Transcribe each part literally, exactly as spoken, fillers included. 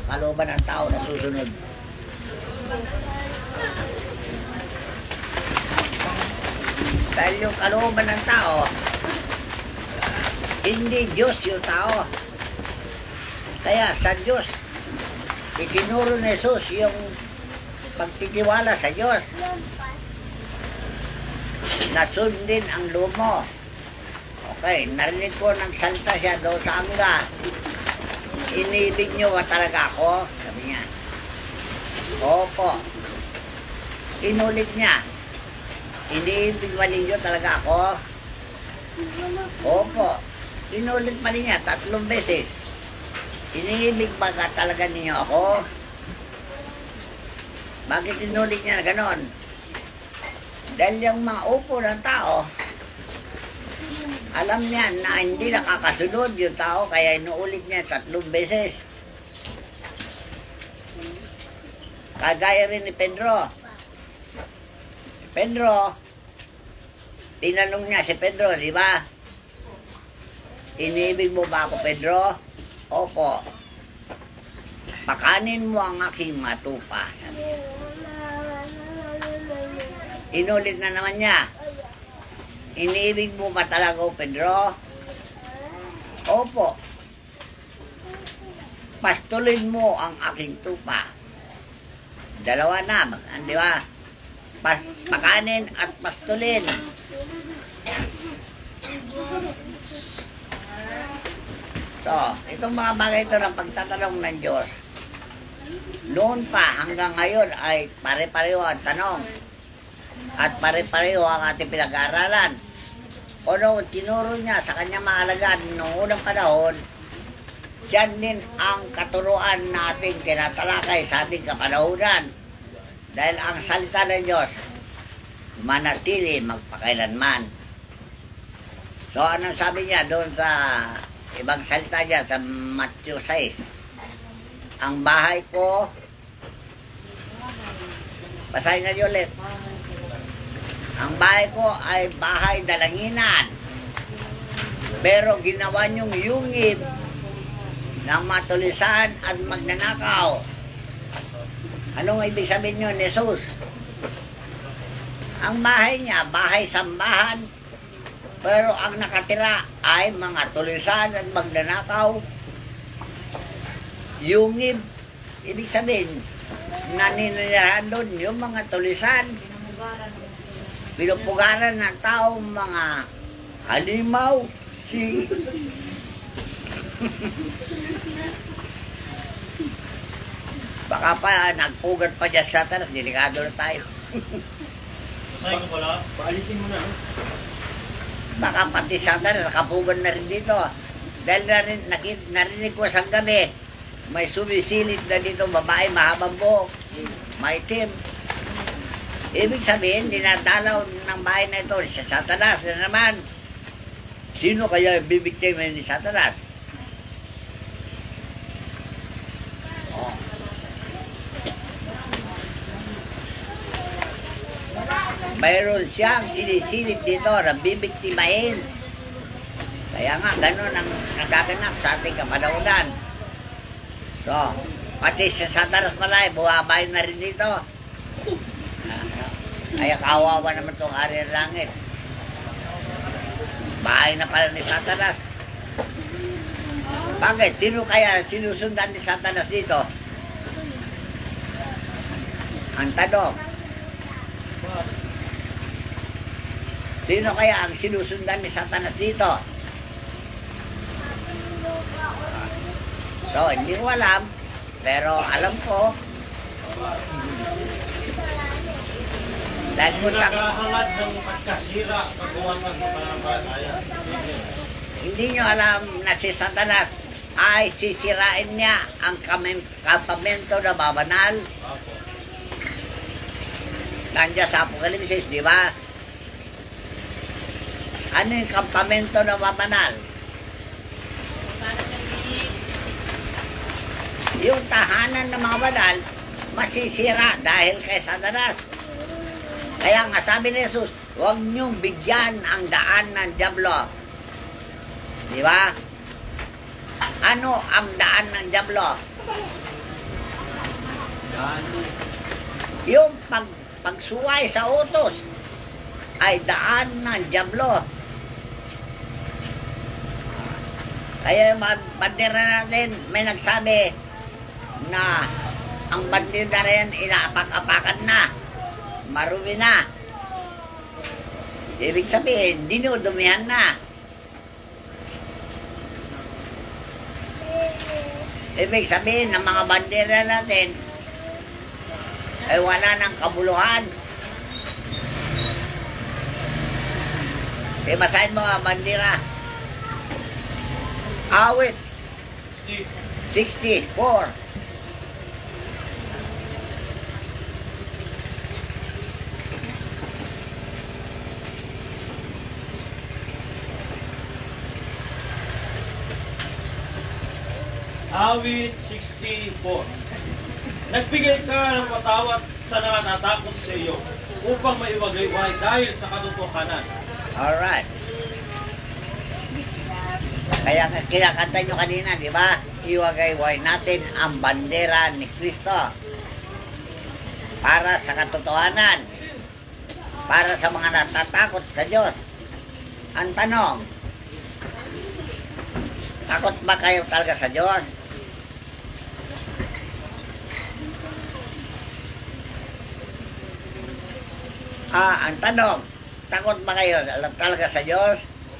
kalooban ng tao na susunod. Dahil yung kalooban ng tao, hindi Diyos yung tao. Kaya sa Diyos, itinuro ni Jesus yung pagtitiwala sa Diyos. Nasundin ang loob mo. Okay, narinig ko ng salita siya doon sa angga. Inibig niyo ba talaga ako? Sabi niya. Opo. Inulit niya. Iniibig ba ninyo talaga ako? Opo. Inulit pa niya tatlong beses. Iniibig ba ka talaga ninyo ako? Bakit inulit niya na ganon? Dahil yung mga upo ng tao, alam niya na hindi nakakasunod yung tao, kaya inuulit niya tatlong beses. Kagaya rin ni Pedro. Pedro, tinanong niya si Pedro, di ba? Inibig mo ba ako, Pedro? Opo. Pakanin mo ang aking matupa. Inulit na naman niya. Inibig mo ba talaga ako, Pedro? Opo. Pastulin mo ang aking tupa. Dalawa na, di ba? Pas pakanin at pastulin. So, itong mga bagay ito ng pagtatanong ng Diyos, noon pa hanggang ngayon ay pare-pareho ang tanong at pare-pareho ang ating pinag-aaralan. O noong tinuro niya sa kanyang mga alagad noong unang panahon, siya din ang katuruan nating tinatalakay sa ating kapanahunan. Dahil ang salita ng Diyos, manatili magpakailanman. So, anong sabi niya doon sa ibang salita niya sa Matthew six? Ang bahay ko, basahin nga niyo ulit. Ang bahay ko ay bahay dalanginan. Pero ginawa niyong yungib ng matulisan at magnanakaw. Anong ibig sabihin nyo, Jesus? Ang bahay niya, bahay sambahan, pero ang nakatira ay mga tulisan at magnanakaw. Yungib, ibig sabihin, naninirahan doon yung mga tulisan, pinupugaran ng tao, mga halimaw, si... Baka pa, nagpugat pa dyan sa tanas, delikado na tayo. Masay ko pala, paalisin mo na. Baka pati sa tanas, nakapugan na rin dito. Dahil narin, nakit, narinig ko sa gabi, may sumisilip na dito, babae, mahabang buhok, maitim. Ibig sabihin, dinadalaw ng bahay na ito, si Satanas na naman. Sino kaya bibiktima ni Satanas? Oh. Mayroon siyang sinisilip dito na bibiktimahin. Kaya nga, ganun ang nagaganap sa ating kapanahunan. So, pati si Satanas malay, buhabay na rin dito. Kaya kawawa naman itong ari ng langit. Bahay na pala ni Satanas. Bakit? Sino kaya sinusundan ni Satanas dito? Ang tanong. Sino kaya ang sinusundan ni Satanas dito? So, hindi ko alam. Pero alam ko. Dahil punta ko. Nagahangad ng pagkasira, pagkawasan ng pananampalataya. Hindi nyo alam na si Satanas ay sisirain niya ang kampamento na babanal. Nandiyan sa Apokalipsis, di ba? Ano yung kampamento na babanal? Yung tahanan ng mga banal, masisira dahil kay Satanas. Kaya nga sabi ni Jesus, huwag niyong bigyan ang daan ng dyablo. Di ba? Ano ang daan ng dyablo? Yung pag, pagsuway sa utos ay daan ng dyablo. Kaya yung mga bandera natin, may nagsabi na ang bandera na rin inaapak-apakan na, marumi na. Ibig sabihin, dinudumihan na. Ibig sabihin ng mga bandera natin ay wala ng kabuluhan. E basahin mo ang bandera. Awit sixty-four. Awit sixty-four. Nagbigay ka ng patawad sa nangatakot sa iyo upang maiwagayway dahil sa katotohanan. Alright. Kaya kinakanta nyo kanina, di ba? Iwagayway natin ang bandera ni Kristo para sa katotohanan, para sa mga natatakot sa Diyos. Ang tanong, takot ba kayo talaga sa Diyos? Ah, ang tanong, takot ba kayo talaga sa Diyos?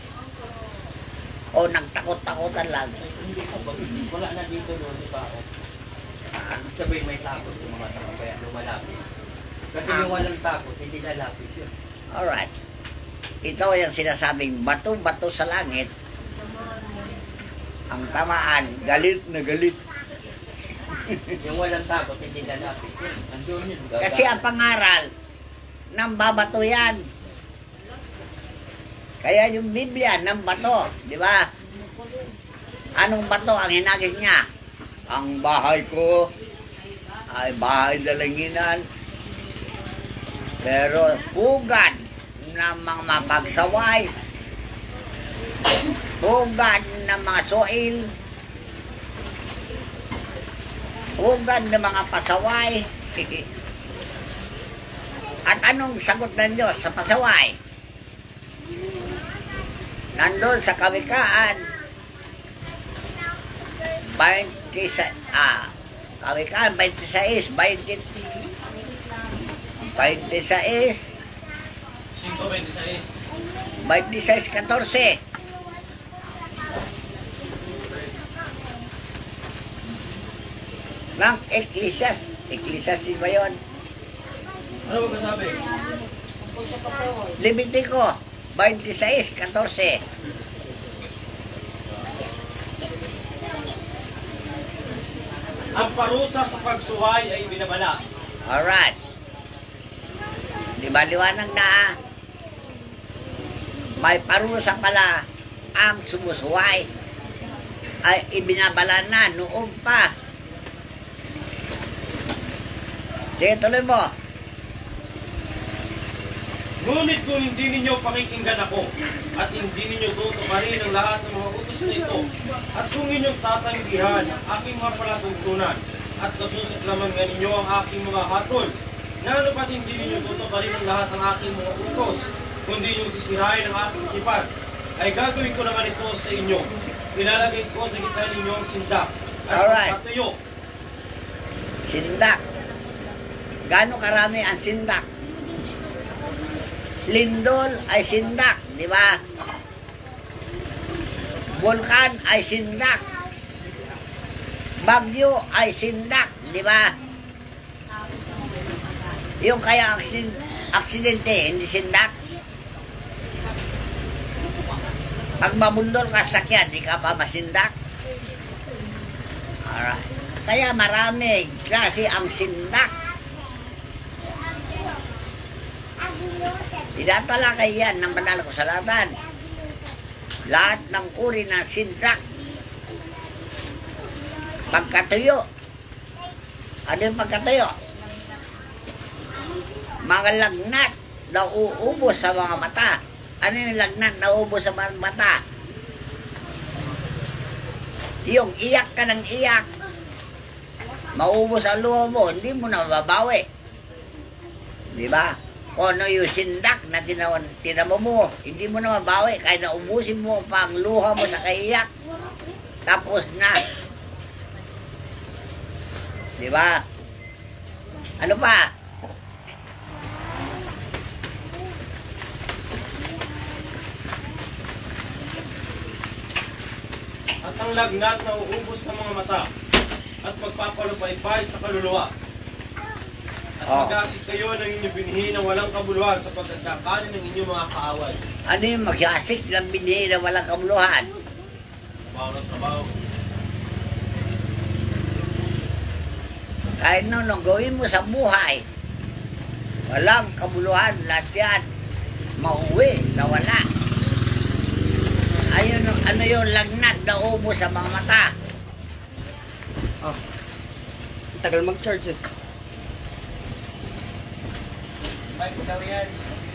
O nagtakot-takutan lang? Hindi ko, wala na dito noon, di ba? Ibig sabihin may takot yung mga tao, kaya lumalapit. Kasi yung walang takot, hindi lalapit yun. Alright. Ito yung sinasabing bato-bato sa langit. Ang tamaan, galit na galit. Yung walang takot, hindi lalapit yun. Andun yun. Kasi ang pangaral, nang babato yan. Kaya yung Biblia, ng bato, di ba? Anong bato ang hinagis niya? Ang bahay ko ay bahay dalanginan. Pero pugad ng mga mapagsaway, pugad ng mga soil, pugad ng mga pasaway. At anong sagot ng Diyos sa pasaway? Nandun sa Kawikaan, twenty-six, ah, Kawikaan, twenty-six, twenty, twenty-six, cinco twenty-six. twenty-six, fourteen. Ng Ecclesiastes, Ecclesiastes ba yun? Ano ba kasabi? Levitico, twenty-six, fourteen. Ang parusa sa pagsuway ay binabala. Alright. Di ba liwanag na? May parusa pala ang sumusuway ay ibinabala na noon pa. Sige, tuloy mo. Ngunit kung hindi ninyo pakikinggan ako at hindi ninyo tutuparin ang lahat ng mga utos na ito at kung inyong tatanggihan ang aking mga palatuntunan at kasusuklaman nga ninyo ang aking mga hatol, na ano ba't hindi ninyo tutuparin ang lahat ng aking mga utos, kundi yung sisirain ang aking tipan, ay gagawin ko naman ito sa inyo. Ilalagay ko sa gitna ninyo ang sindak at Alright. patuyo. Sindak. Gaano karami ang sindak? Lindol ay sindak, di ba? Vulkan ay sindak. Bagyo ay sindak, di ba? Yung kaya aksid aksidente, hindi sindak. Pag mabundol ka sa sakyan, di ka pa masindak. Alright. Kaya marami klase ang sindak. Tinatalakay yan ng banal ko salatan. Lahat ng uri ng sindak. Pagkatuyo. Ano yung pagkatuyo? Mga lagnat na uubos sa mga mata. Ano yung lagnat na uubos sa mga mata? Yung iyak ka ng iyak. maubos ang luha mo, hindi mo na mababawi. Di ba? Kung ano yung sindak na tinawan, tinamo mo, hindi mo na mabawi. Kaya naubusin mo pa ang luha mo sa kaiyak. Tapos na. Di ba? Ano pa? At ang lagnat na uubos sa mga mata at magpapalupaypay sa kaluluwa. At Oh. mag-asik kayo ng inyong binhi na walang kabuluhan sa pagkakanin ng inyong mga kaaway. Ano yung mag-asik ng binhi na walang kabuluhan? Trabaho ng trabaho. Kahit nung nung gawin mo sa buhay, walang kabuluhan, lahat yan, mauwi sa wala. Ayun, ano yung lagnat na ubo sa mga mata. Ah. Tagal mag-charge eh. Bike daw yan.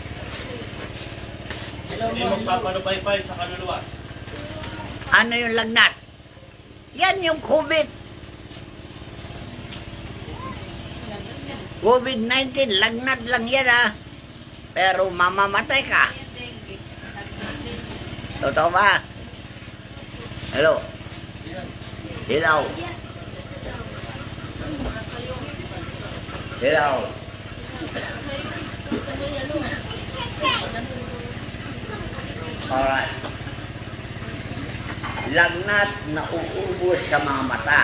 Hello Hindi mo. magpapalupaypay sa kaluluwa. Ano yung lagnat? Yan yung COVID. COVID nineteen, lagnat lang yan ah. Pero mamamatay ka. Totoo ba? Hello? Hello? Hello? Alright. Lagnat na uubos sa mga mata.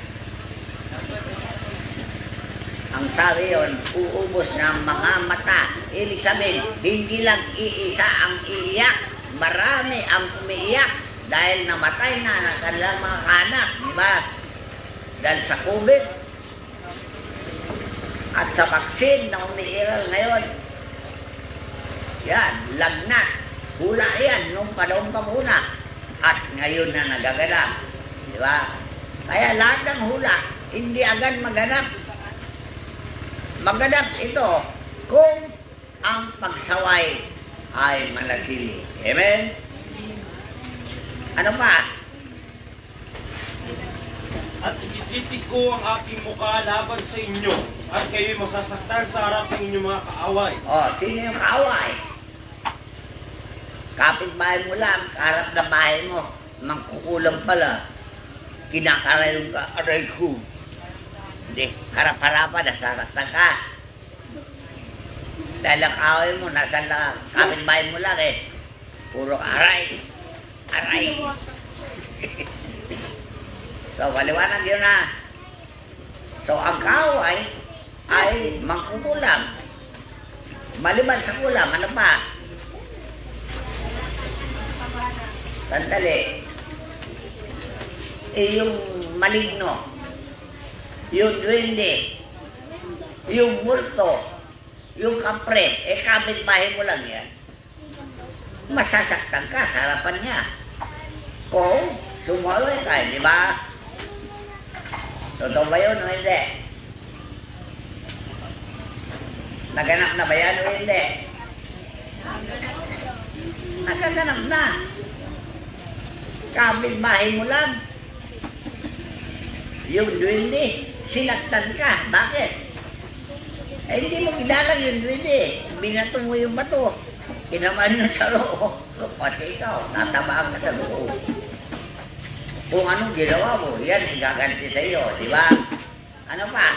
Ang sabi yun, uubos ng mga mata. Ibig sabihin, hindi lang iisa ang iiyak. Marami ang umiiyak dahil namatay na ng kanilang mga kanak, di ba? Dahil sa COVID at sa vaccine na umiiral ngayon. Yan, lagnat. Hula yan nung panahon pa muna. At ngayon na nagaganap. Di ba? Kaya lahat ng hula, hindi agad maganap. Maganap ito kung ang pagsaway ay manatili. Amen? Ano pa? At ititik ko ang aking mukha laban sa inyo at kayo'y masasaktan sa harap ng inyong mga kaaway. O, sino yung kaaway? Kapit-bahay mo lang, kaharap na bahay mo. Mangkukulang pala. Kinakarayon ka, aray ko. Hindi, harap-harapan, nasasaktan ka. Dahil ang kaaway mo, nasa lang, kapit-bahay mo lang eh. Puro aray. Aray. So, maliwanag yun na. So, ang kaaway ay mangkukulam. Maliban sa kulam, ano pa? Sandali. Eh, yung maligno, yung duwende, yung multo, yung kapre, eh kapit-bahay mo lang yan. Masasaktan ka sa harapan niya. Kung sumaway ka, di ba? Totoo ba yun o hindi? Naganap na ba yan o hindi? Nagaganap na. Kapit-bahay mo lang. Yung duwende, sinaktan ka. Bakit? Eh, hindi mo kilala yung duwende. Binato mo yung bato. Kinaman yung saro. Pati ikaw, tatabaan ka sa loob. Kung anong ginawa mo, yan igaganti sa iyo, di ba? Ano pa?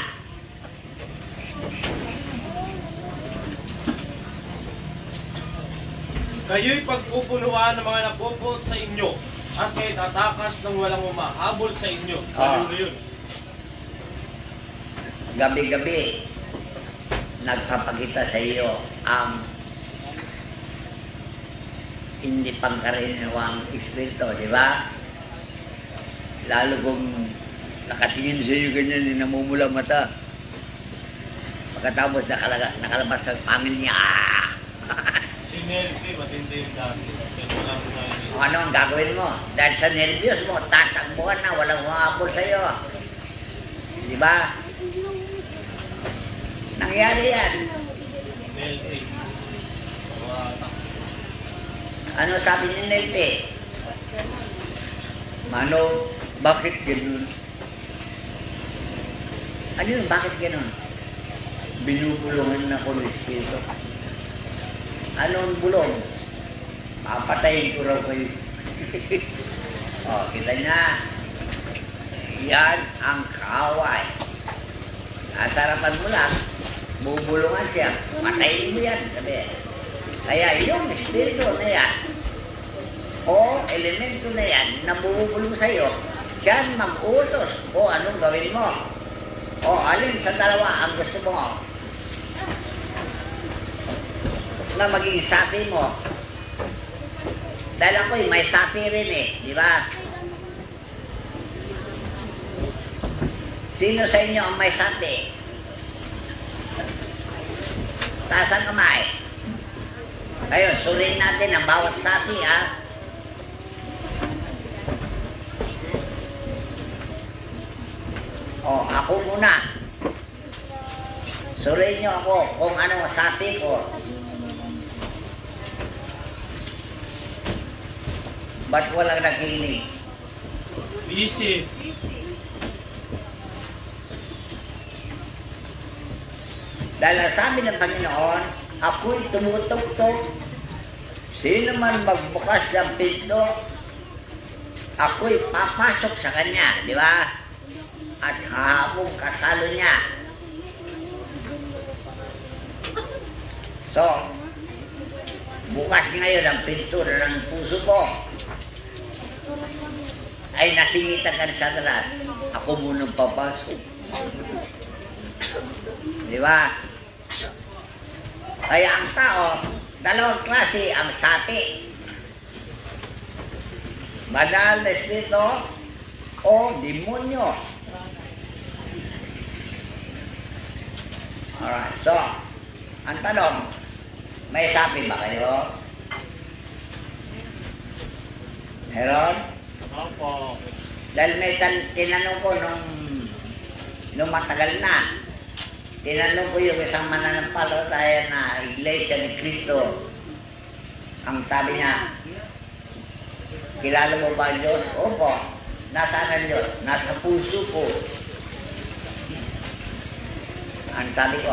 Kayo'y pagpupunuan ng mga napupuot sa inyo at kayo tatakas ng walang umahabol sa inyo. Ah. Ano yun? Gabi-gabi, nagpapakita sa iyo ang hindi pangkaraniwang espiritu, di ba? Lalo kung nakatingin sa iyo ganyan, hindi namumula mata. Pagkatapos nakalaga, nakalabas sa pangil niya, ah! Si Nelly, matindi yung dati. Kaya wala mo na yun. Ano ang gagawin mo? Dahil sa nervyos mo, tatakbuhan na, walang humabol sa iyo. Di ba? Nangyari yan. Nelly. Watak. Ano sabi ni Nelpe? Mano, bakit ganun? Ano yun? Bakit ganun? Binubulungan na ko ng Espiritu. Anong bulong? Papatayin ko raw kayo. O, kita niya. Yan ang kaaway. Nasa harapan mo lang, bubulungan siya. Patayin mo yan. Sabi. Kaya yung Espiritu na yan, o elemento na yan na bubulong sa'yo, siya mag-utos o anong gawin mo. O alin sa dalawa ang gusto mo na maging sapi mo. Dahil ako'y may sapi rin eh, di ba? Sino sa inyo ang may sapi? Taas ang kamay. Ayun, suriin natin ang bawat sapi, ha? O, ako muna. Suriin nyo ako kung ano ang sapi ko. Ba't walang nakinig? Busy. Dahil ang sabi ng Panginoon, ako'y tumutugtog. Sino man magbukas ng pinto, ako'y papasok sa kanya, di ba? At hahabong kasalo niya. So, bukas ngayon ang pinto ng puso ko. Ay nasingitan ka sa talas. Ako munang papasok. Di ba? Kaya ang tao, dalawang klase ang sapi. Banal na espiritu o demonyo. Alright, so, ang tanong, may sapi ba kayo? Meron? Opo. Dahil may tan tinanong ko nung, nung matagal na, tinanong ko yung isang mananampalataya na Iglesia ni Cristo. Ang sabi niya, kilala mo ba ang Diyos? Opo. Nasaan ang Diyos? Nasa puso ko. Ang sabi ko,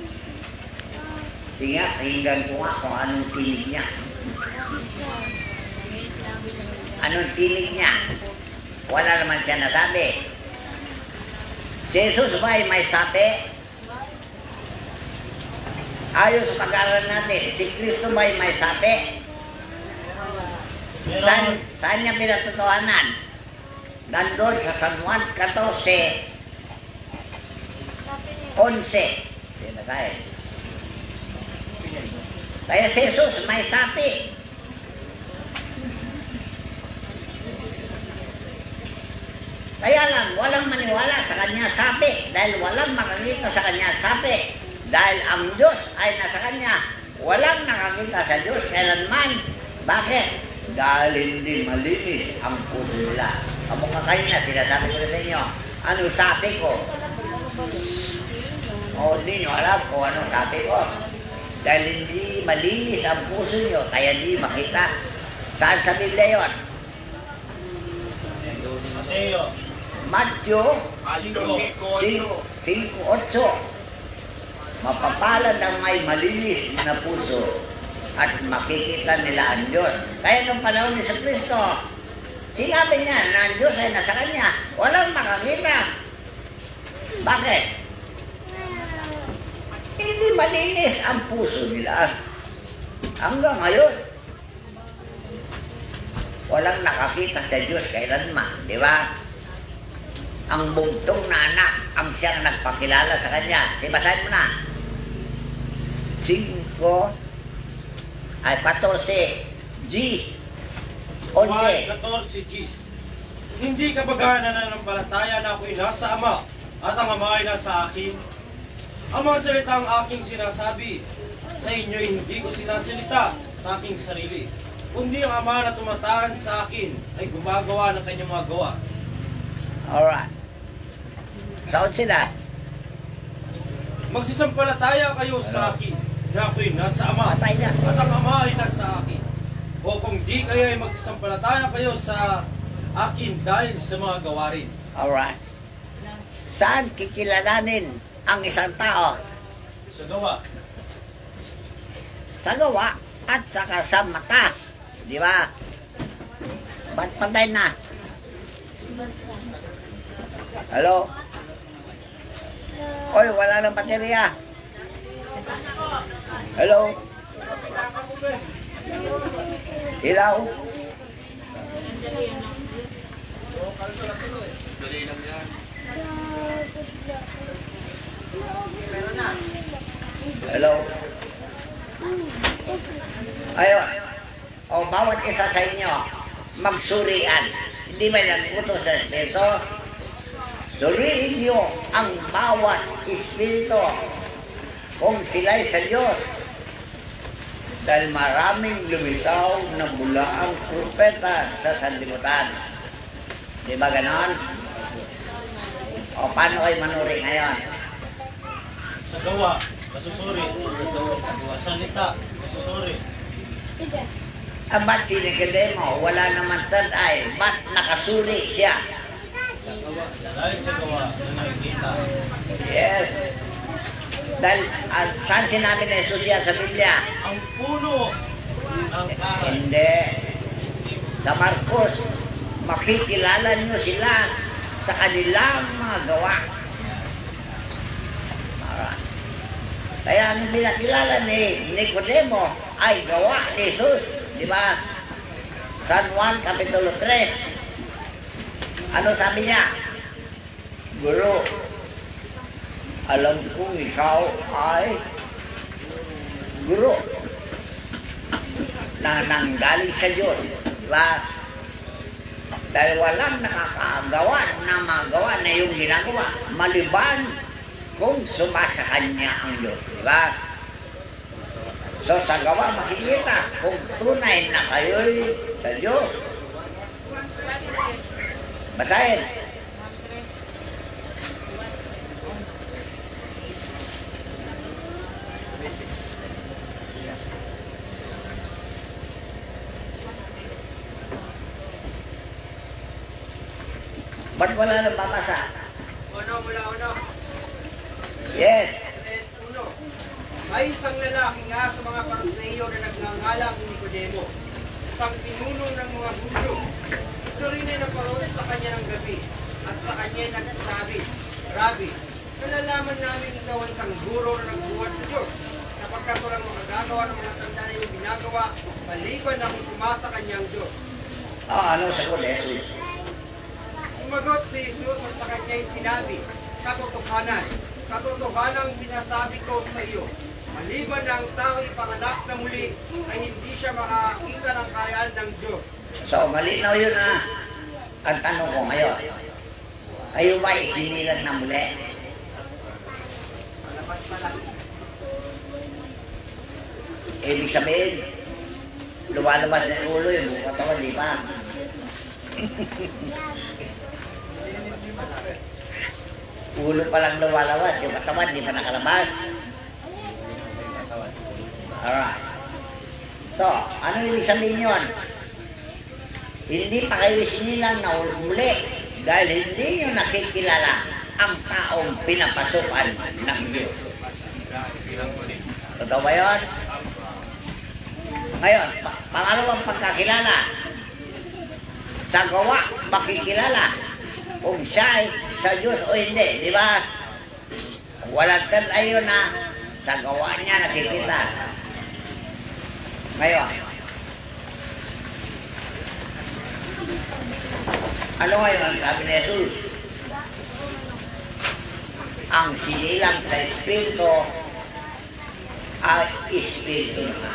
sige nga, tingnan ko nga kung anong tinig niya. Anong tinig niya? Wala naman siya nasabi. Si Jesus ba ay may sabi? Ayos sa pag-aaral natin, si Kristo ba ay may sabi? Saan, saan niya pinatutuhanan? Nandun sa San Juan fourteen, eleven. Sino tayo? Kaya si Jesus may sapi. Kaya lang, walang maniwala sa kanya sapi dahil walang makakita sa kanya sapi. Dahil ang Diyos ay nasa kanya, walang nakakita sa Diyos kailanman. Bakit? Dahil hindi malinis ang puso nila. Kamukha kayo na, sinasabi ko sa inyo, ano sabi ko? O hindi nyo alam kung ano sabi ko. Dahil hindi malinis ang puso nyo, kaya hindi makita. Saan sa Biblia yun? Mateo. Matthew five eight. Mapapalad ang may malinis na puso at makikita nila ang Diyos. Kaya nung panahon ni sa Kristo, sinabi niya na ang Diyos ay nasa kanya, walang makakita. Bakit? Hindi malinis ang puso nila. Hanggang ngayon, walang nakakita sa Diyos kailanman, di ba? Ang bugtong na anak ang siyang nagpakilala sa kanya. Sibasahin mo na. Cinco ay fourteen Gs. Juan Onse. fourteen Gs. Hindi ka baga nananampalataya na ako'y nasa Ama at ang Ama ay nasa akin? Ang mga salitang aking sinasabi sa inyo hindi ko sinasalita sa aking sarili, kundi ang Ama na tumatahan sa akin ay gumagawa ng kanyang mga gawa. Alright. Saan sila? Magsisampalataya kayo sa akin na ako'y nasa Ama Patay na. at ang Ama ay nasa akin. O kung di kayo ay magsisampalataya kayo sa akin dahil sa mga gawarin. Alright. Saan kikilalanin ang isang tao? Sa gawa. Sa gawa at saka sa mata. Di ba? Ba't patay na? Hello? Oy, wala nang baterya. Hello? Ilaw? Hello? Ayo. O, bawat isa sa inyo, magsurian. Hindi ba nagputo sa espiritu? Suriin niyo ang bawat espiritu kung sila'y sa Diyos. Dahil maraming lumitaw na mula ang propeta sa sanlibutan. Di ba ganon? O, paano kayo manuri ngayon? Sa gawa, kasusuri. Sa salita, kasusuri. Ah, ba't si Nicodemo? Wala naman third eye. Ba't nakasuri siya? Dahil sa gawa na nakikita. Yes. Dahil, uh, saan sinabi na Jesus yan sa Biblia? Ang puno ng kahoy. Hindi. Sa Marcos, makikilala nyo sila sa kanilang mga gawa. Alright. Kaya ang pinakilala ni Nicodemo ay gawa ni Jesus. Di ba? San Juan, Kapitulo tres. Ano sabi niya? Guro, alam kong ikaw ay guro na nanggaling sa Diyos. Diba? Dahil walang nakakagawa na magawa na yung ginagawa maliban kung sumasa kanya ang Diyos. Diba? So sa gawa makikita kung tunay na kayo'y sa Diyos. Basahin. Ba't wala nang babasa? Uno mula uno. Yes. Tres, uno. May isang lalaki nga sa mga Pariseo na nagngangalang Nicodemo, isang pinuno ng mga Hudyo. Ito rin ay naparoon sa kanya ng gabi, at sa kanya ay nagsasabi, Rabbi, nalalaman namin ikaw ay isang guro na nagbuhat sa Diyos, sapagkat walang makagagawa ng mga tanda na iyong ginagawa, maliban na kung sumasa kanyang Diyos. Ah, ano sagot eh? Sumagot si Jesus at sa kanya'y sinabi, katotohanan, katotohanan sinasabi ko sa iyo, maliban na ang tao ipanganak na muli, ay hindi siya makakita ng karayaan ng Diyos. So, malinaw yun ah. Ang tanong ko ngayon, kayo ba isinilang na muli? Malapas pala. Ibig sabihin, lumalabas na yung ulo yung buong katawan, di ba? Ulo pa lang lumalabas, yung katawan di pa nakalabas. Alright. So, ano ibig sabihin yun? Hindi pa kayo sinilang na muli dahil hindi nyo nakikilala ang taong pinapasukan ng Diyos. Totoo ba yun? Ngayon, pa- pangalawang pagkakilala. Sa gawa, makikilala kung siya ay sa Diyos o hindi, di ba? Walang tayo na sa gawa niya nakikita. Ngayon, ano ngayon ang sabi ni Jesus? Ang sinilang sa Espiritu ay Espiritu na.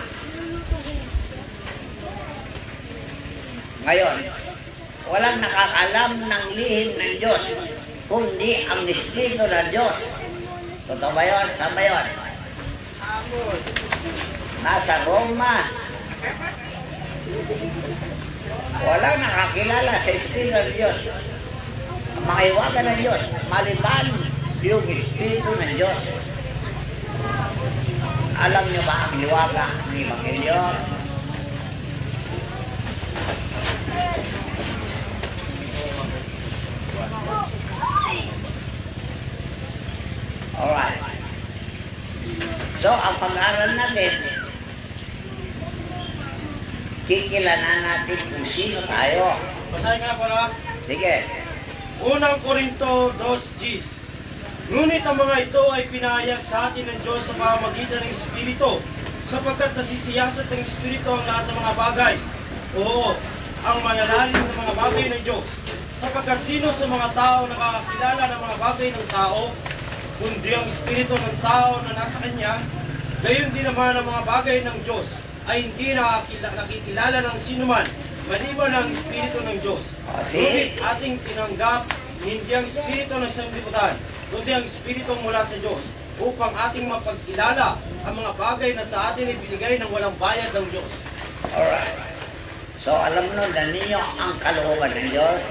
Ngayon, walang nakakalam ng lihim ng Diyos kundi ang Espiritu ng Diyos. Totoo ba yun? Saan ba yun? Amon. Nasa Roma. Walang nakakilala sa Espiritu ng Diyos. Ang mga iwagan ng Diyos, maliban yung Espiritu ng Diyos. Alam niyo ba ang iwaga ng Ebanghelyo? Alright. So, ang pag-aaral natin, kikilala natin kung sino tayo. Basahin nga pala. Sige. Unang Korinto two Gs. Ngunit ang mga ito ay pinahayag sa atin ng Diyos sa pamamagitan ng Espiritu, sapagkat nasisiyasat ng Espiritu ang lahat ng mga bagay. Oo, ang malalalim ng mga bagay ng Diyos. Sapagkat sino sa mga tao nakakakilala ng mga bagay ng tao, kundi ang Espiritu ng tao na nasa kanya, gayon din naman ang mga bagay ng Diyos ay hindi nakakila- nakikilala ng sinuman, maliban ang Espiritu ng Diyos. Ngunit ating tinanggap hindi ang Espiritu ng sanglibutan, kundi ang Espiritu mula sa Diyos, upang ating mapagkilala ang mga bagay na sa atin ibinigay ng walang bayad ng Diyos. Alright. So, alam mo na ninyo ang kalooban ng Diyos.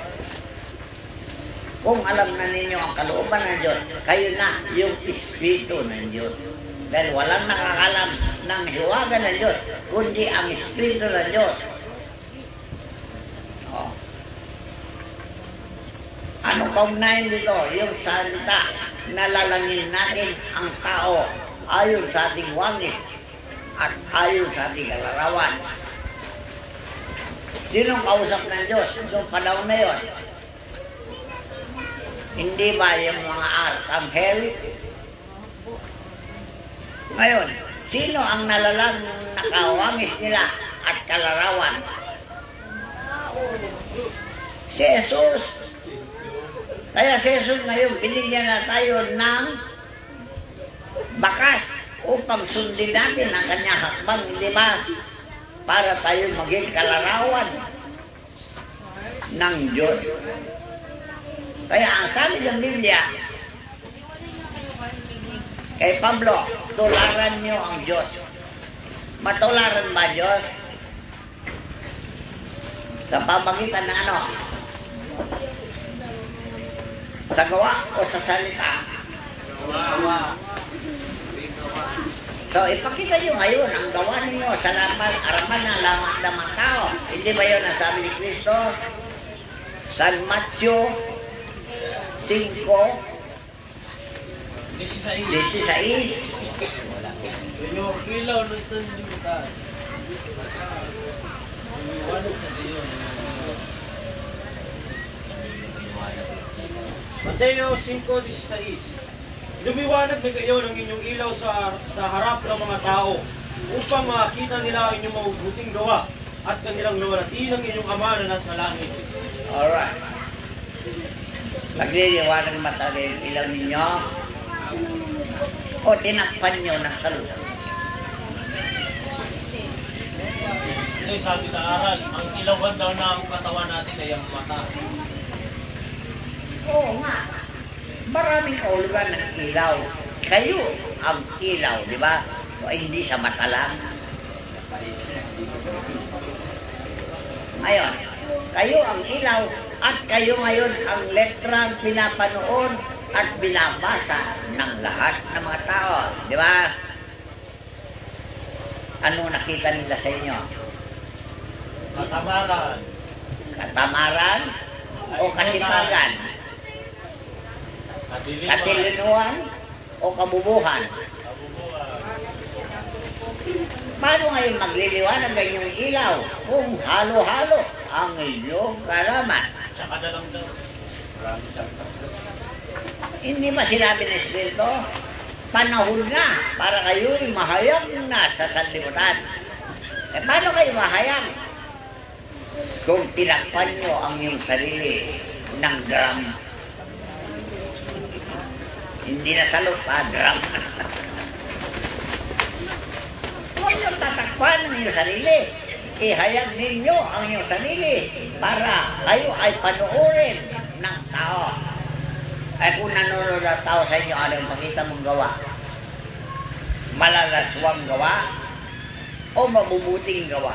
Kung alam na ninyo ang kalooban ng Diyos, kayo na yung Espiritu ng Diyos. Dahil walang nakakalam ng hiwaga ng Diyos, kundi ang Espiritu ng Diyos. Oh. Anong kaugnayan dito? Yung salita, nalalangin natin ang tao ayon sa ating wangis at ayon sa ating kalarawan. Sinong kausap ng Diyos noong panahon na yun? Hindi ba yung mga arkanghel? Ngayon, sino ang nalalang nakawangis nila at kalarawan? Si Jesus. Kaya si Jesus ngayon, binigyan na tayo ng bakas upang sundin natin ang kanyang hakbang, hindi ba? Para tayo maging kalarawan ng Diyos. Kaya ang sabi ng Biblia, kay Pablo, tularan niyo ang Diyos. Matularan ba Diyos? Sa pamagitan ng ano? Sa gawa o sa salita? Gawa. So, ipakita nyo ngayon ang gawa ninyo sa laman, araman ng laman ng mga tao. Hindi ba yun ang sabi ni Kristo? San Matthew five, sixteen. Yung ilaw ng sanlibutan. Iwanag na siyo. Mateo five sixteen. Lumiwanag na kayo ng inyong ilaw sa sa harap ng mga tao upang makita nila ang inyong mabubuting gawa at kanilang luwalhati ng inyong Ama na nasa langit. Alright. Nagliliwanag ba talaga yung ilaw ninyo? O tinakpan nyo ng saludo? Ito yung sabi sa aral, ang ilawan daw ng katawan natin ay ang mata. Oo nga. Maraming kaulugan ng ilaw. Kayo ang ilaw, di ba? O hindi sa mata lang. Ngayon, kayo ang ilaw at kayo ngayon ang letrang pinapanood at binabasa ng lahat ng mga tao. Di ba? Ano nakita nila sa inyo? Katamaran. Katamaran o kasipagan? Katiliman. Katilinuhan o kabubuhan? Kabubuhan. Paano ngayon magliliwanag ang inyong ilaw kung halo-halo ang inyong kalaman? Tsaka na lang daw. Hindi ba sinabi ng Espiritu? Panahon nga para kayo'y mahayag na sa sanlibutan. Eh paano kayo mahayag? Kung tinakpan nyo ang iyong sarili ng drum. Hindi na sa lupa, drum. Huwag nyo tatakpan ang iyong sarili. Ihayag ninyo ang iyong sarili para kayo ay panuorin ng tao. Ay kung nanonood ang tao sa inyo, ano yung makita mong gawa? Malalaswang gawa o mabubuting gawa?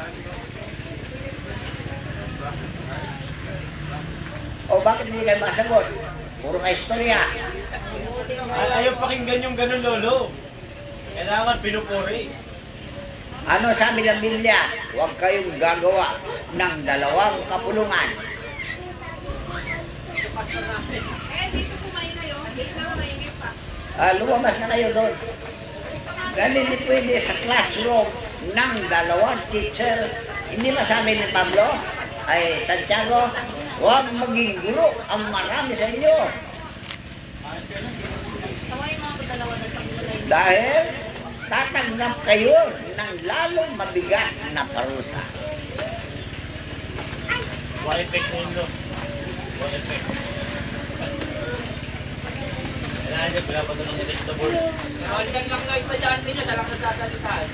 O bakit hindi kayo masagot? Puro ka istorya. Ay, ayaw pakinggan yung ganun, Lolo. Kailangan pinupuri. Ano sabi ng Biblia? Huwag kayong gagawa ng dalawang kapulungan. Ah, lumabas na kayo doon. Dahil hindi pwede sa classroom ng dalawang teacher. Hindi ba sabi ni Pablo, ay Santiago, huwag maging guro ang marami sa inyo. Dahil tatanggap kayo ng lalong mabigat na parusa. One effect na yun, no? One effect. Kailangan niya, pinapato ng ilis na board. Nakaligag lang na estudyante niya, dalang nasasalitaan.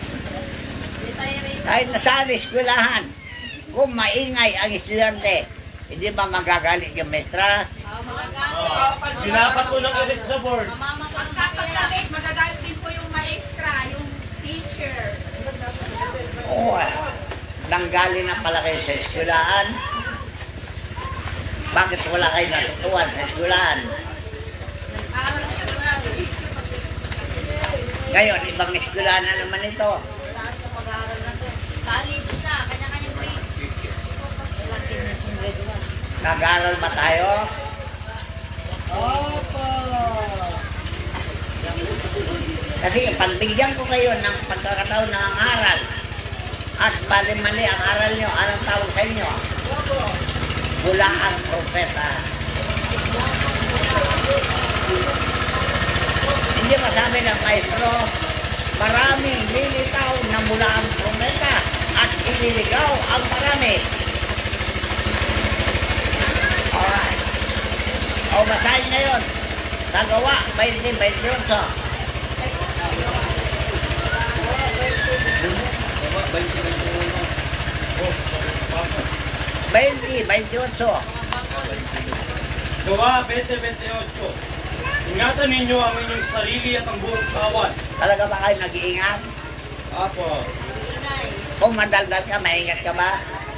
Kahit nasa eskwelahan, kung maingay ang estudyante, hindi ba magagalit yung mestra? Oh, pinapat ko ng ilis na board. Pagkakagalit, magagalit din po yung maestra, yung teacher. Oo, ah, nanggaling na pala kayo sa eskwelahan. Bakit wala kayo natutuwan sa eskwelahan? Ngayon, ibang eskwelahan na naman ito. College na, kanya-kanyang grade. Nag-aaral ba tayo? Opo! Kasi pagbigyan ko kayo ng pagkakataon na ang aral at mali-mali ang aral nyo, anong tawag sa inyo? Mula ang propeta. Hindi masabi ng maestro, maraming lilitaw na mula ang propeta at ililigaw ang marami. Alright. O basahin ngayon. Sa Gawa, twenty twenty-eight. twenty twenty-eight. Gawa twenty twenty-eight. Ingatan ninyo ang inyong sarili at ang buong kawan. Talaga ba kayo nag-iingat? Apo. Kung madaldal ka, maingat ka ba?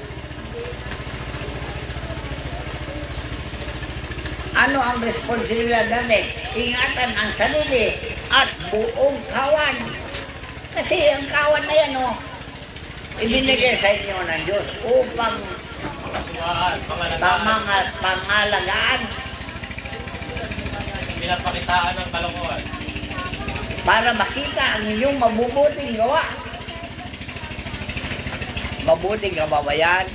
Ano ang responsibilidad natin? Ingatan ang sarili at buong kawan. Kasi ang kawan na yan, oh, ibinigay sa inyo ng Diyos upang Kasumaan, pangalagaan, pamang- pangalagaan pinapakitaan ng kalokohan. para makita ang inyong mabubuting gawa. Mabuting gawa ba yan?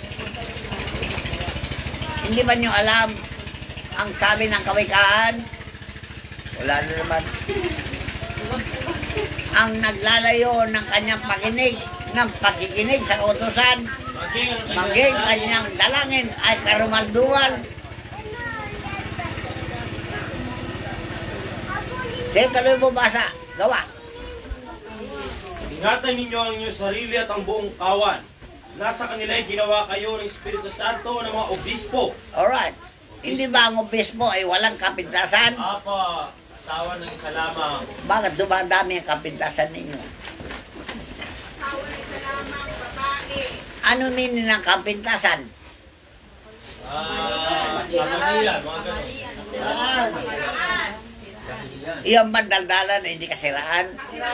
Hindi ba nyo alam ang sabi ng kawikaan? Wala na naman. Ang naglalayo ng kanyang pakinig, ng pakikinig sa utusan, Maging ang maging kanyang dalangin ay karumalduan. Sige, tuloy mo basa. Gawa. Ingatan ninyo ang inyong sarili at ang buong kawan. Nasa kanila ay ginawa kayo ng Espiritu Santo ng mga obispo. Alright. Hindi ba ang obispo ay walang kapintasan? Apa, asawa ng isa lamang. Bakit dumadami ang kapintasan ninyo? Asawa ng isa lamang babae. Ano meaning ng kapintasan? Ah, kamalian, mga ganun. Saan? Iyong bandaldalan na hindi kasiraan.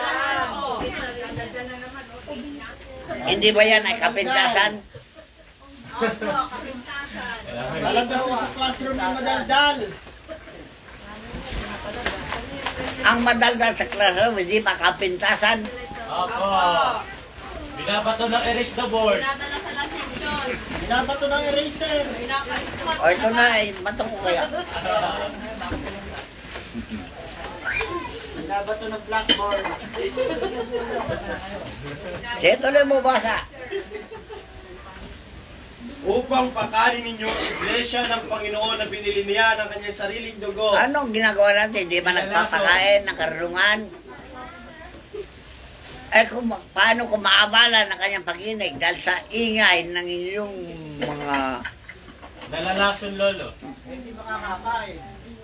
Hindi ba yan ay kapintasan? Opo, kapintasan. Palabas na sa classroom ng madaldal. Ang madaldal sa classroom, hindi pa kapintasan. Apa, binabato ng erase the board. Pinadala sa La Section. Binabato ng eraser. Pinapa-escort. O ito na, ay matong ko kaya. Binabato ng blackboard. Sige, tuloy mo basa. Upang pakanin ninyo ang iglesia ng Panginoon na binili niya ng kanyang sariling dugo. Anong ginagawa natin? Di ba nagpapakain ng karungan? Eh kung paano kung maabala ng kanyang pakinig dahil sa ingay ng inyong mga Nalalason lolo. Hindi makakakain.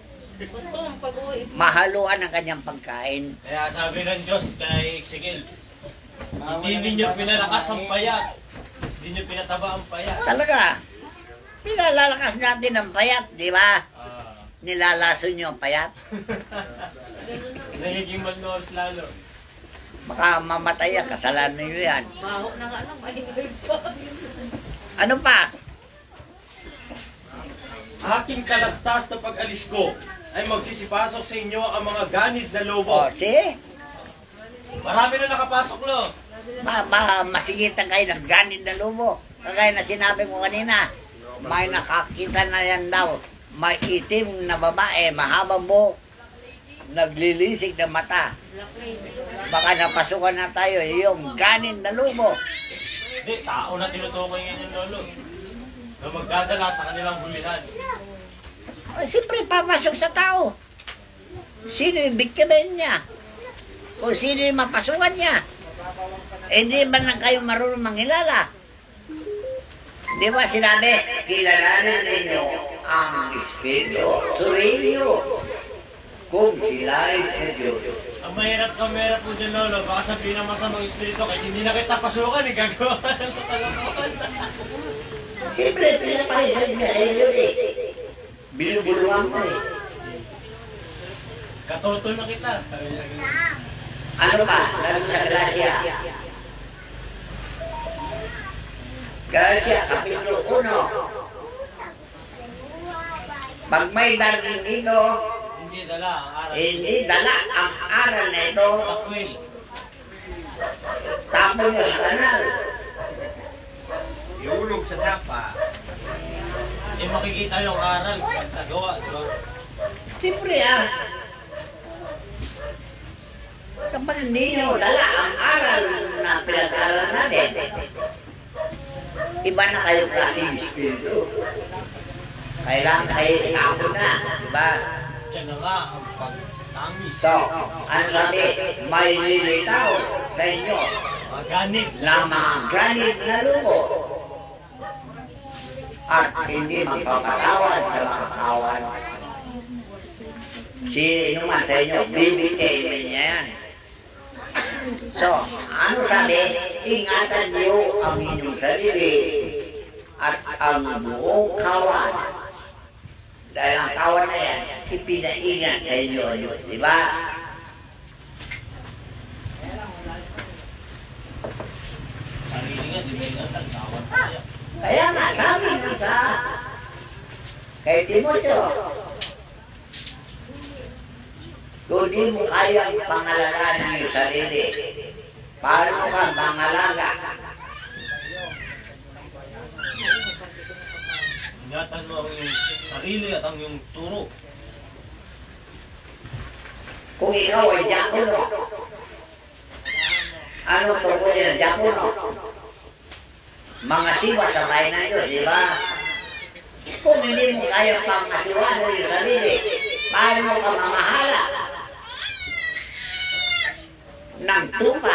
mahaluan ng kanyang pagkain. Kaya sabi ng Diyos kay Exegel, hindi ninyo pinalakas ang payat. Hindi nyo pinataba ang payat. Talaga, pinalalakas natin ang payat, di ba? Ah, Nilalason nyo ang payat. nagiging malnourished lalo. Baka mamatay yan, kasalanan nyo yan. Baho na nga lang, mahilig pa. Ano pa? Aking kalastas na pag-alis ko, ay magsisipasok sa inyo ang mga ganid na lobo. O, si? Marami na nakapasok, lo. Ma, ma, masigitan kayo ng ganid na lumo. Kagaya na sinabi ko kanina, may nakakita na yan daw. May itim na babae, mahabang buhok, naglilisik na mata. Baka napasukan na tayo yung ganid na lumo. Hindi, tao na tinutukoy ngayon yung lolo. Na magdadala sa kanilang hulihan. O, siyempre papasok sa tao. Sino yung biktimahin niya? O sino yung mapasukan niya? Eh di ba lang kayo marunong mangilala? Di ba sinabi, kilalanin ninyo ang Espiritu Surinyo kung sila ay sa Diyos. Ang mahirap ka, mahirap po dyan, lolo. Baka sabihin ng masamang espiritu, kahit hindi na kita pasukan, eh, gagawa ng kalokohan. Siyempre, pinapahisan niya sa inyo eh. Binubuluhan ko eh. Katotol na kita. Ano pa? Lalo sa Galacia. Galacia, Kapitulo uno. Pag may darating dito, Hindi dala ang aral. hindi dala ang aral na ito, Takwil. tapon nyo sa kanal. Iulog sa sapa. Eh, makikita yung aral sa gawa, di ba? Siyempre ah. Kapag hindi nyo dala ang aral na pinag-aral natin, iba na kayo klaseng espiritu. Kailangan kayo itapon na, di ba? Diyan na nga ang pagtamis. So, ano sabi? May lilitaw sa inyo Maganit. na mga ganit na lumo at hindi magpapatawad sa mga kawan. Sino man sa inyo, bibitayin niya yan. So, ano sabi? Ingatan niyo ang inyong sarili at ang buong kawan. Dahil ang kawan na yan, ipinaingat sa inyo yun, di ba? Sarili nga, di ba yung nagsasawan tayo? Kaya nga, sabi mo sa kay Timoteo, kung di mo kayang pangalagaan ang iyong sarili, paano ka mangalaga? Ingatan mo ang iyong sarili at ang iyong turo. Kung ikaw ay diakono, ano turo niya ng diakono? Mga siwa sa bahay ng Diyos, di ba? Kung hindi mo kayang pangasiwaan ang iyong sarili, paano ka mamahala ng tupa?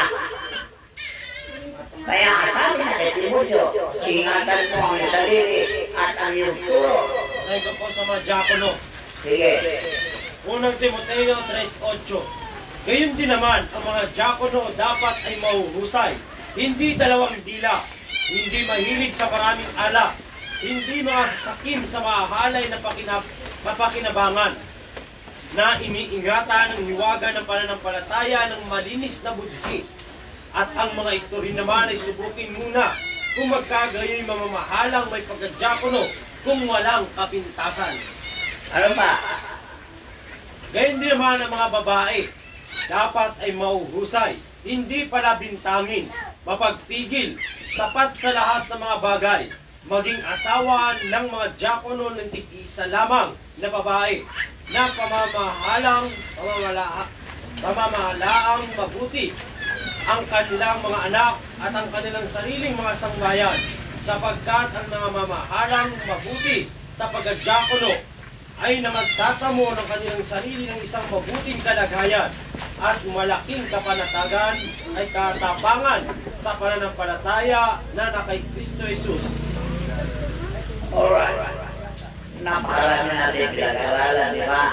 Kaya sabi na kay Timoteo, ingatan mo ang iyong sarili at ang iyong turo. Sabi ko po sa mga diakono. Sige. Unang Timoteo three eight. Gayon din naman, ang mga diakono dapat ay mahuhusay. Hindi dalawang dila, hindi mahilig sa maraming alak, hindi mga sakim sa mahalay na pakinab mapakinabangan, na iniingatan ng hiwaga ng pananampalataya ng malinis na budhi. At ang mga ito rin naman ay subukin muna kung magkagayoy mamamahalang may pagkadiakono kung walang kapintasan. Ano pa? Gayon din naman ang mga babae, dapat ay mauhusay, hindi pala bintangin, mapagpigil, tapat sa lahat ng mga bagay, maging asawa ng mga diakono ng tig-isa lamang na babae, na pamamahalang, pamamala, pamamahalaang mabuti ang kanilang mga anak at ang kanilang sariling mga sangbayan, sapagkat ang mga mamahalang mabuti sa pagkadiakono ay na magtatamo ng kanilang sarili ng isang mabuting kalagayan at malaking kapanatagan ay katapangan sa pananampalataya na na kay Kristo Jesus. Alright. Napakarami natin pinag-aralan, di ba?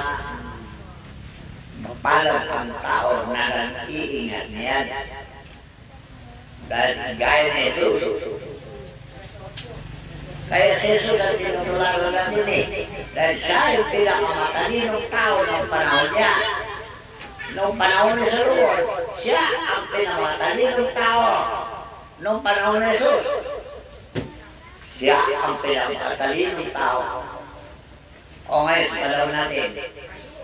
Mapalad ang tao na nag-iingat niyan. Dahil gaya ni Jesus. Kaya si Jesus ang tinutularo natin eh. Dahil siya yung pinakamatalino tao ng panahon niya. Noong panahon ni Jesus, siya ang pinakamatalino tao noong panahon ni Jesus. Siya ang pinakamatalino tao. O ngayon, sa panahon natin,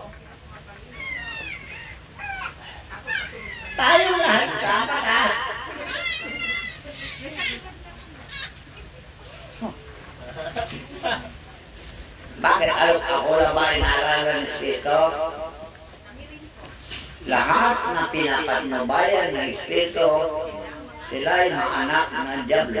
Lahat ng pinapatnubayan ng Espiritu, sila ay mga anak ng Diablo.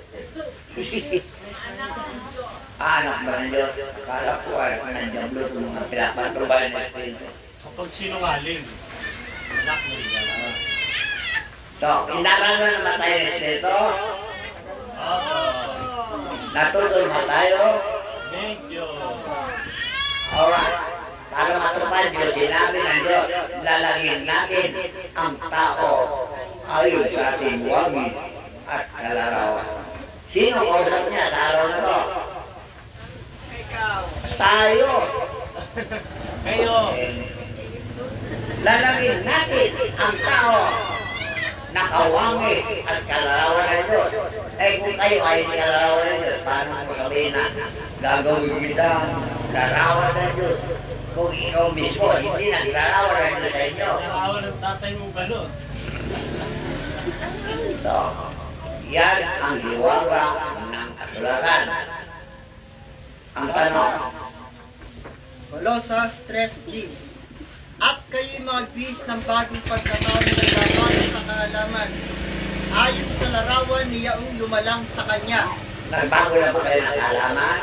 Anak ba ng Diyos? Akala ko anak ng Diablo itong mga pinapatnubayan ng Espiritu. Kapag sinungaling, anak mo rin yan. So, inaralan naman tayo ng Espiritu. Natutol mo tayo. Medyo. Alright. Para matupad yung sinabi ng Diyos, lalagyan natin ang tao ayon sa ating buwagi at kalarawan. Sino kausap niya sa araw na to? Tayo. Kayo. Lalagyan natin ang tao na kawangi at kalarawan ng Diyos. Eh kung kayo ay kalarawan ng Diyos, paano mo sabihin na gagawin kita larawan ng Diyos? Kung ikaw mismo, hindi naglarawan ng Diyos sa inyo. Narawan ng tatay mo balot. So, yan ang hiwaga ng kasulatan. Ang tanong, Kolosas tres Gs. At kayo'y magbihis ng bagong pagkatao na nagbabago sa kaalaman, ayon sa larawan niyaong lumalang sa Kanya. nagbago na ba kayo ng kaalaman?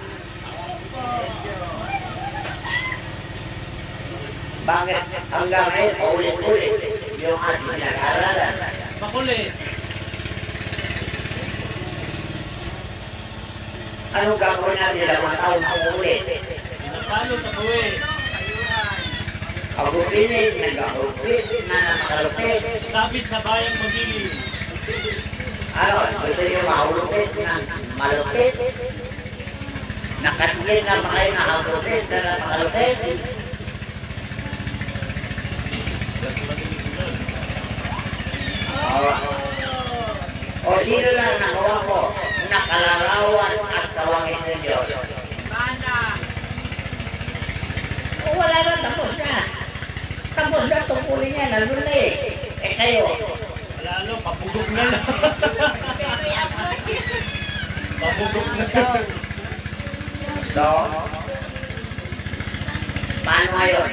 Bakit hanggang ngayon paulit-ulit yung ating pinag-aralan? Makulit. Anong gagawin natin sa mga taong paulit? Pinapalo sa kuwi. Agupinin, nag-agupit, na nakalupit. Sabit sa bayang magili. Ano, gusto nyo mahulupit na malupit? Nakatingin na ba kayo na agupit na nakalupit? O sino lang nagawa ko? Nakalarawan at tawangin ng Diyos. Mana. O wala na, tapos na. Tapos na, tungkulin niya, nandun na eh. Eh kayo, Lalo, papugok na lang. Pero yung Papugok na. so, paano ngayon?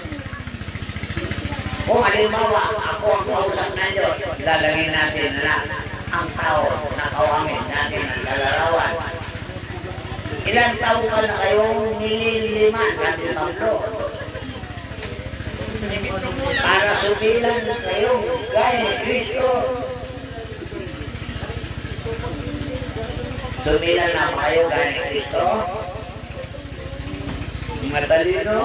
Kung halimbawa, ako ang kausap ng Diyos, lalagyan natin na ang tao na kawangin natin ang kalarawan. Ilan taon ka na kayong nililiman, sabi ng Pablo? Para subilan kayong gaya ni Kristo. Subilan na kayo gaya ni Kristo. Matalino.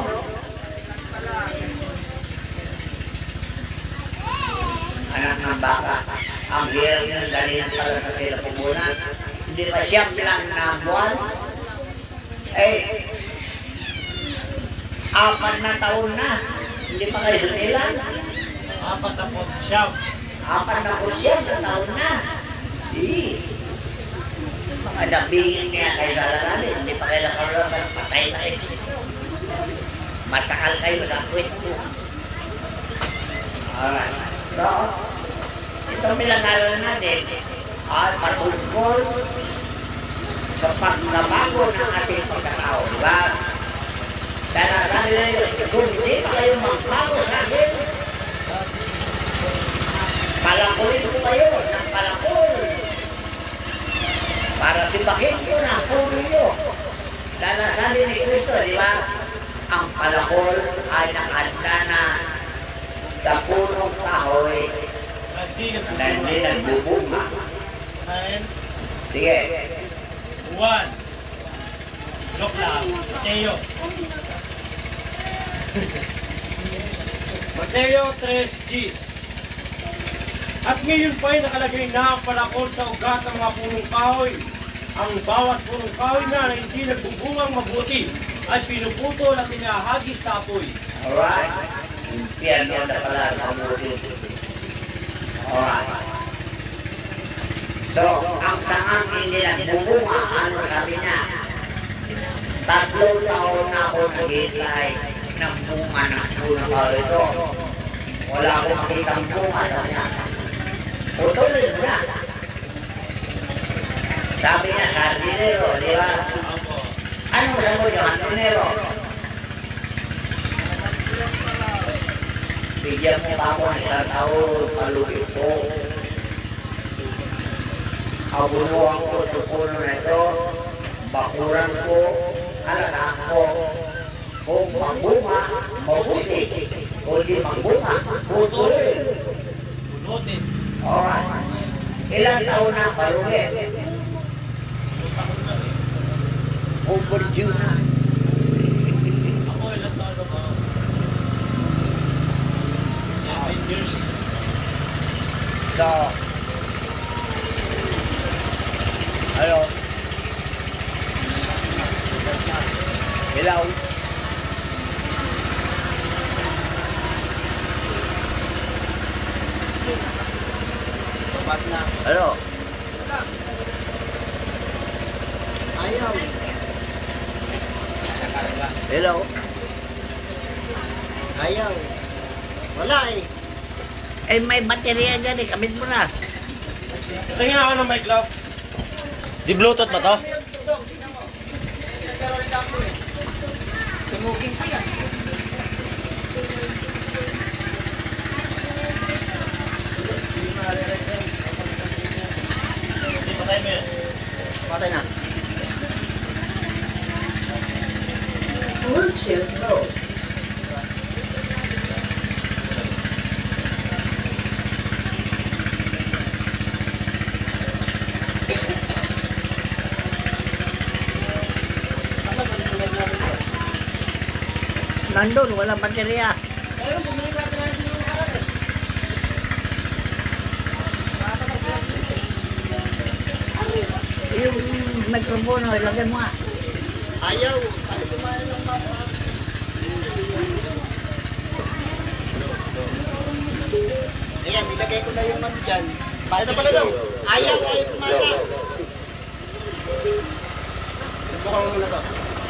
Anak ng baka. Ang hirap ng dalihan pala sa tinapubunan. Hindi pa siyam lang na buwan. Eh, apat na taon na. Hindi pa kayo sumilan. Apat na po siyam. Apat na po siyam na taon na. Eh, mga dabingin niya kayo lalalanin. Hindi pa kayo nakalala. Patay na eh. Masakal kayo sa kwit ko. Alright. So, itong pinag-aral natin ay patungkol sa pagnabago ng ating pagkatao, diba? Dahil sabi na yun, kung hindi pa kayo magbago sa akin, palakulin ko kayo ng palakul. Para simbahin ko na ang puno nyo. Dahil sabi ni Kristo, diba? Ang palakul ay nakahanda na sa punong kahoy Hindi na hindi nagbubunga. Sign. Sige. One. Joke lang. Mateo. Mateo tres Gs. At ngayon pa ay nakalagay na ang palakol sa ugat ng mga punong kahoy. Ang bawat punong kahoy na na hindi nagbubungang mabuti ay pinuputol at pinahagis sa apoy. Alright? Impyerno na pala ang mabuti. Alright. So, ang sangang hindi nagbubunga, ano sabi niya? Tatlong taon na ako naghihintay ng bunga ng punong kahoy ito. Wala akong makitang bunga, sabi niya. Putulin mo na. Sabi niya, sardinero, di ba? Ano sabi niyo, sardinero? bigyan mo pa ako ng isang taon, paluin ko. Abunuan ko ito puno na ito, bakuran ko, alagaan ko. Kung magbunga, mabuti. Kung di magbunga, putulin. Punutin. Alright. Ilang taon na paluin? Overdue na. Ako ilang taon na ba? Seven years. So, hello. Hello. Babat na. Hello. Ayaw. Nakakarga. Hello. Ayaw. Wala eh. Eh, may baterya dyan eh. Kamit mo na. Tingin ako ng mic, love. Di Bluetooth ba to? Sumugin pa yan. Hindi pa tayo mo yan. Patay na. Nandun, walang baterya. Ayun, bumili ka na yung mga eh. Yung mikropono, ilagay mo nga. Ayaw. Ano kumain ng mga? Ayan, nilagay ko na yung man dyan. Ito pala daw. Ayaw ay kumala. Bukang muna to.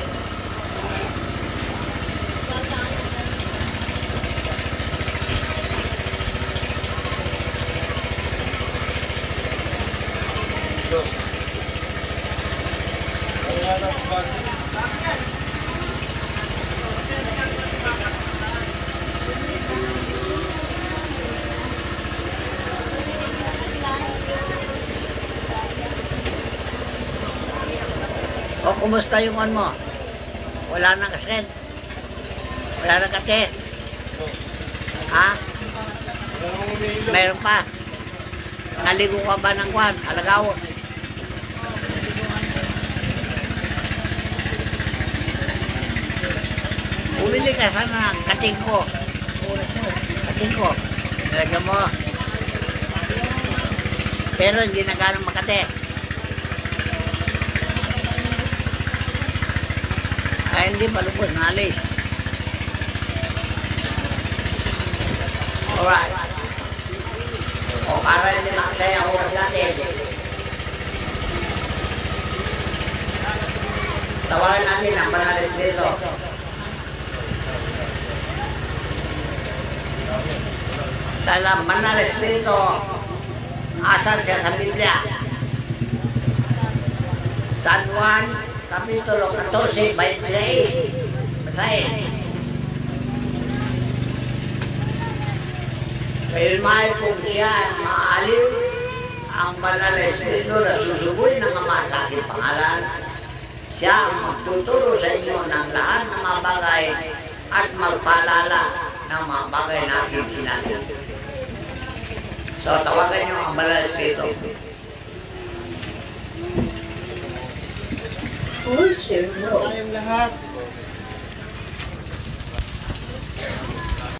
Kaya lang ba? O, kumusta yung on mo? Wala nang kaset. Wala nang kaset. Ha? Wala namang umiilaw. Meron pa. Naligo ka ba ng kwan? Alagaw. Bumili ka sana ng kating ko. Kating ko. Nalagyan mo. Pero hindi na ganong makate. Ay, hindi malubos. Nalis. Alright. O, para hindi makasaya ako natin. Tawagan natin ang Banalis dito. Dalam Banalis dito, asal siya sa Biblia. San Juan, Kapitulo fourteen, twenty-eight. Basahin. Kailmay kung siya maaliw ang banal na espiritu na susugoy ng Ama sa aking pangalan. Siya ang magtuturo sa inyo ng lahat ng mga bagay at magpaalala ng mga bagay na aking sinabi. So, tawagan niyo ang banal na espiritu. Tayong lahat.